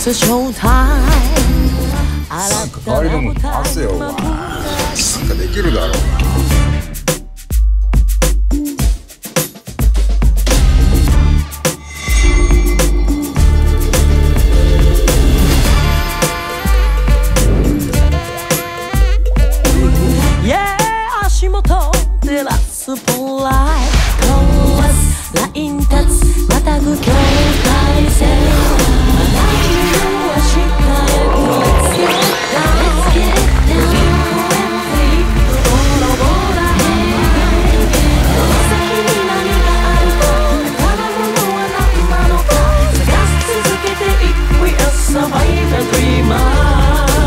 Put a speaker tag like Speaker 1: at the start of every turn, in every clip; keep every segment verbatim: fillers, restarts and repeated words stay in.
Speaker 1: It's a show time。
Speaker 2: なんか代わりでも汗よ。なんかできるだろう。
Speaker 1: 足元照らすポライトコーラスライン立つまたぐ境界線学びのは下へ Let's get down Let's get down Flip ボロボロへこの先に何があるか宝物は何なのか探し続けていく We are survivor dreamer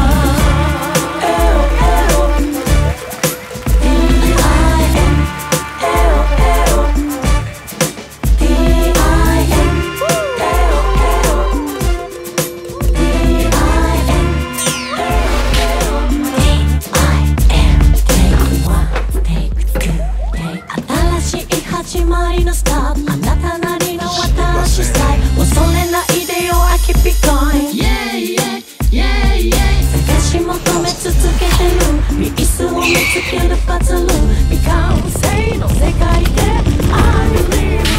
Speaker 1: 始まりのスタートあなたなりの私スタイル恐れないでよ I keep it going Yeah yeah yeah yeah 探し求め続けてるピースを見つけるパズル未完成の世界で I believe I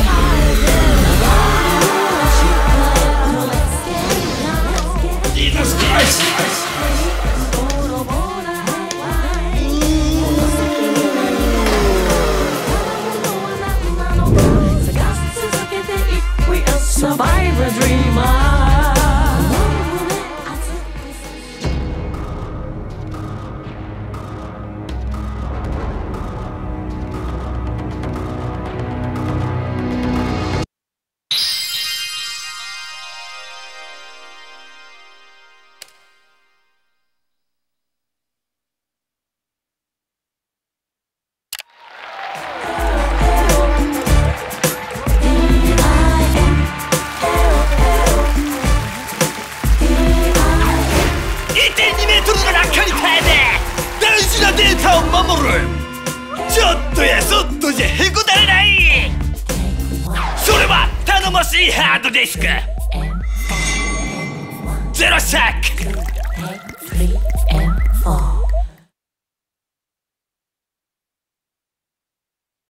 Speaker 1: believe Jesus Christ Survivor dreamer
Speaker 3: データを守るちょっとやそっとじゃへこたれないそれは頼もしいハードディスクゼロシャック